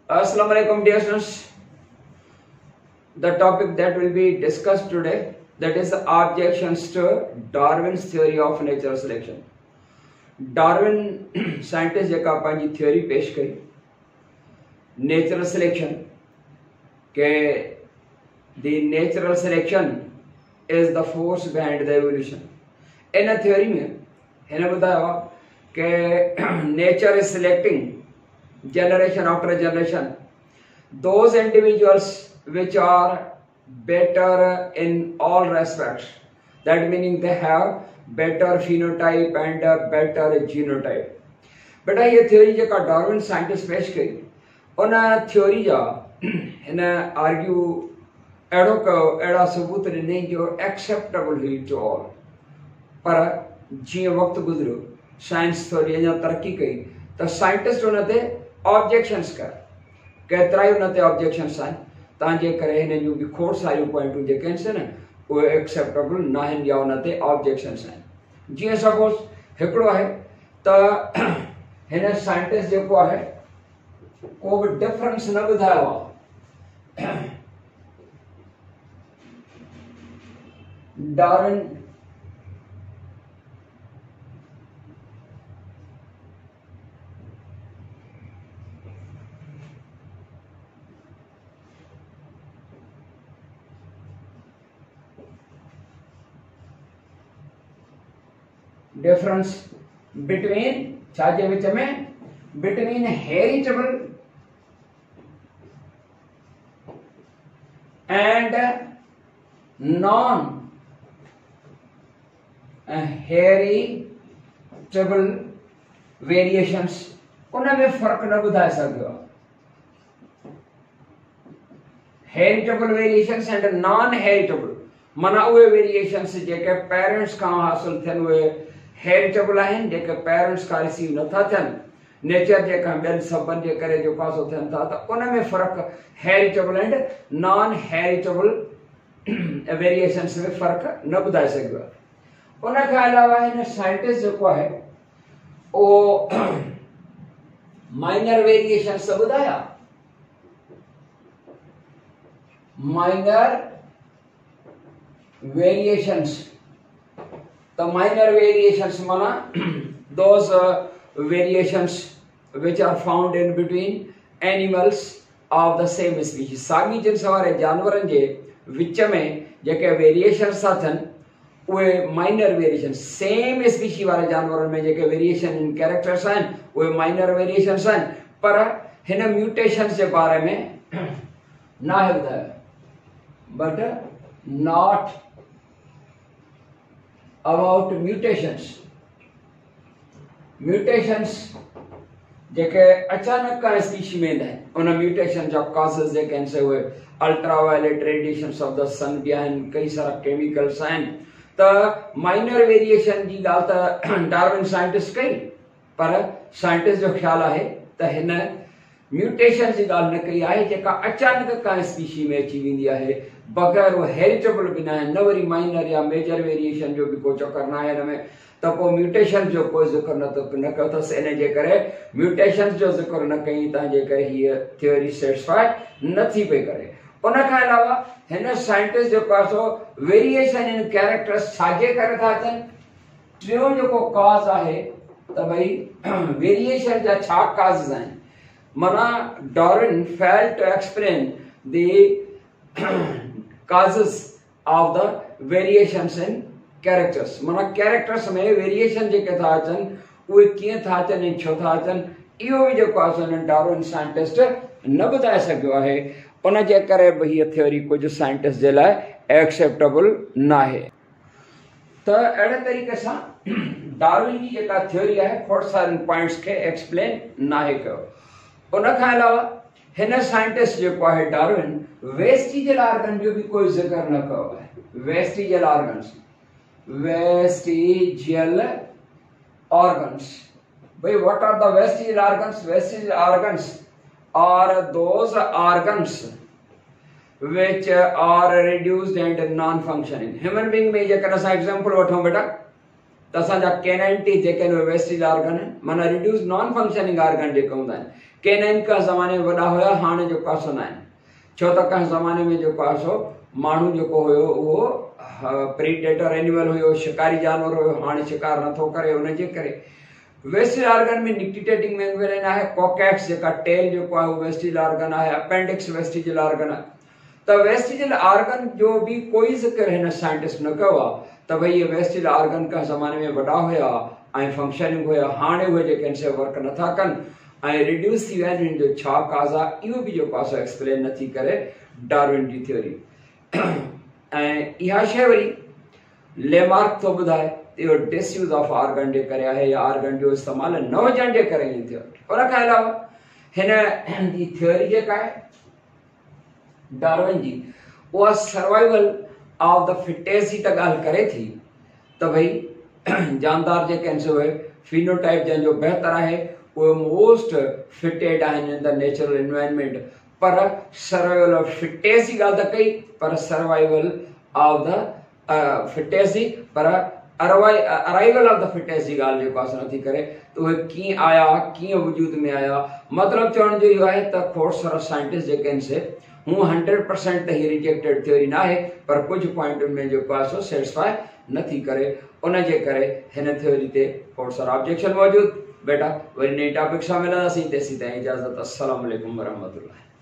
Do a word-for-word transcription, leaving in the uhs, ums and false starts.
Assalamu alaikum dear students. The topic that will be discussed today, that is objections to Darwin's theory of natural selection. Darwin scientist जेका पंहिंजी theory पेश कई natural selection के the natural selection is the force behind the evolution. इन theory में हिन ॿुधायो कि nature is selecting generation after generation those individuals which are better in all respects, that meaning they have better phenotype and a better genotype. बेटा ये theory जेका Darwin scientist पेश कई उन theory जा हिन argue अहिड़ो कयो अहिड़ा सबूत ॾिनई जो acceptable हुई to all. पर जीअं वक़्तु गुज़रियो साइंस थोरी अञा तरक़ी कई त साइंटिस्ट उन ते ऑब्जेक्शंस कर केतिरा ई उन ते ऑब्जेक्शंस आहिनि तव्हांजे करे हिन जूं बि खोड़ सारियूं पॉइंटूं जेके आहिनि न उहे एक्सेप्टेबल न आहिनि या उन ते ऑब्जेक्शंस आहिनि. जीअं सपोज हिकिड़ो आहे त हिन साइंटिस्ट जेको आहे को बि डिफरेंस न ॿुधायो आहे. डार्विन difference between छाजे विच में between heritable and non heritable variations उन में फर्क न ॿुधाए सघियो. heritable variations and non heritable माना उहे वेरिएशंस जेके पेरेंट्स खां हासिल थियनि उहे हेरिटेबल आहिनि, जेके पेरेंट्स खां रिसीव नथा थियनि नेचर जेका ॿियनि सबनि जे करे जो पासो थियनि था त उन में फ़र्क़ु heritable and non heritable variations में फ़र्क़ु न ॿुधाए सघियो आहे. उन खां अलावा हिन साइंटिस्ट जेको आहे उहो माइनर वेरिएशंस ॿुधाया. Minor variations, the minor variations mana those uh, variations which are found in between animals of the same species. साॻी जिन्स वारे जानवरनि जे विच में जेके वेरिएशंस था थियनि उहे माइनर वेरिएशंस, सेम स्पीशी वारे जानवरनि में जेके वेरिएशन इन कैरेक्टर्स आहिनि उहे माइनर वेरिएशंस आहिनि. पर हिन म्यूटेशंस जे बारे में न आहे ॿुधायो, but not about mutations. Mutations जेके अचानक का स्पीशी में आहिनि उन म्यूटेशन जा कॉजेस जेके आहिनि से उहे ultraviolet radiations of the sun बि आहिनि, कई सारा केमिकल्स आहिनि. त माइनर वेरिएशन जी ॻाल्हि त डार्विन साइंटिस्ट कई, पर साइंटिस्ट जो ख़्यालु आहे त हिन म्यूटेशन जी ॻाल्हि न कई आहे जेका अचानक का स्पीशी में अची वेंदी आहे बग़ैर उहे हेरिटेबल बि न आहिनि, न वरी माइनर या मेजर वेरिएशन जो बि को चक्कर न आहे हिन में. त पोइ म्यूटेशन जो कोई ज़िक्र न न कयो अथसि. इन जे करे म्यूटेशन जो ज़िक्र न कई तंहिंजे करे हीअ थियोरी सेटिस्फाई न थी पई करे. उन खां अलावा हिन साइंटिस्ट जेको आहे सो वेरिएशन इन कैरेक्टर्स छाजे करे था अचनि. टियों जेको कॉज आहे त भई वेरिएशन जा छा कॉज़ेस आहिनि. माना Darwin failed to explain the causes of the variations in characters. माना कैरेक्टर्स में वेरिएशन जेके था अचनि उहे कीअं था अचनि ऐं छो था अचनि इहो बि जेको आहे डार्विन साइंटिस्ट न ॿुधाए सघियो आहे. उन जे करे बि हीअ थियोरी कुझु साइंटिस्ट जे लाइ एक्सेप्टेबल न आहे. त अहिड़े तरीक़े सां डार्विन जी जेका थियोरी आहे खोड़ सारनि पॉइंट्स खे एक्सप्लेन न आहे कयो. उन खां अलावा हिन साइंटिस्ट जेको आहे डार्विन वेस्टिजियल ऑर्गन जो भी कोई जिक्र न कयो आहे. वेस्टिजियल ऑर्गन्स, वेस्टिजियल ऑर्गन्स भाई what are the vestigial organs. Vestigial organs are those organs which are reduced and non functioning. Human being में जेकॾहिं असां एग्जांपल वठूं बेटा त असांजा कैनाइन टीथ जेके आहिनि उहे वेस्टिज ऑर्गन आहिनि, माना रिड्यूस नॉन फंक्शनिंग ऑर्गन जेके हूंदा आहिनि. केननि का ज़माने में वॾा हुया, हाणे जो कासो न आहिनि। छो त कंहिं ज़माने में जो कासो माण्हू जेको हुयो उहो प्रीडेटर एनिमल हुयो, शिकारी जानवर हुयो, हाणे शिकार नथो करे। उनजे करे वेस्टिल ऑर्गन में निक्टिटेटिंग मेम्ब्रेन आहे, कोकैक्स जेका टेल जेको आहे उहो वेस्टिल ऑर्गन आहे, अपेंडिक्स वेस्टिजियल ऑर्गन आहे। त वेस्टिजियल ऑर्गन जो बि कोई ज़िक्र हिन साइंटिस्ट न कयो आहे त भई इहे वेस्टिल ऑर्गन कंहिं ज़माने में वॾा हुया ऐं फंक्शनिंग हुया, हाणे उहे जेके आहिनि से वर्क नथा कनि ऐं रिड्यूस थी विया आहिनि। हिन जो छा काज़ आहे इहो बि जेको आहे सो एक्सप्लेन नथी करे डार्विन जी थ्योरी। ऐं इहा शइ वरी लेमार्क थो ॿुधाए इहो डिसयूज़ ऑफ ऑर्गन जे करे आहे, या ऑर्गन जो इस्तेमालु न हुजण जे करे ई थियो। उन खां अलावा हिन जी थ्योरी जेका आहे डार्विन जी, उहा सर्वाइवल ऑफ द फिटेस्ट जी त ॻाल्हि करे थी त भई जानदार जेके आहिनि उहे फिनोटाइप जंहिंजो बहितर आहे उहे मोस्ट फिटेड आहिनि इन द नेचुरल एनवायरनमेंट, पर सर्वाइवल ऑफ फिटेस्ट जी ॻाल्हि त कई, पर सर्वाइवल ऑफ द फिटेस्ट जी, पर अराइवल ऑफ द फिटेस्ट जी ॻाल्हि जेको आहे नथी करे। त उहे कीअं आया, कीअं वजूद में आया। मतिलबु चवण जो इहो आहे त खोड़ सारा साइंटिस्ट जेके आहिनि से हूअं हंड्रेड परसेंट त हीअ रिजेक्टेड थ्योरी न आहे, पर कुझु पॉइंटुनि में जेको आहे सो सेटिस्फाई नथी करे। उन जे करे हिन थ्योरी ते खोड़ सारा ऑब्जेक्शन मौजूदु। बेटा वरी नई टॉपिक सां मिलंदासीं, तेसीं ताईं इजाज़त। अस्सलाम वालेकुम वरहमतुल्लाह।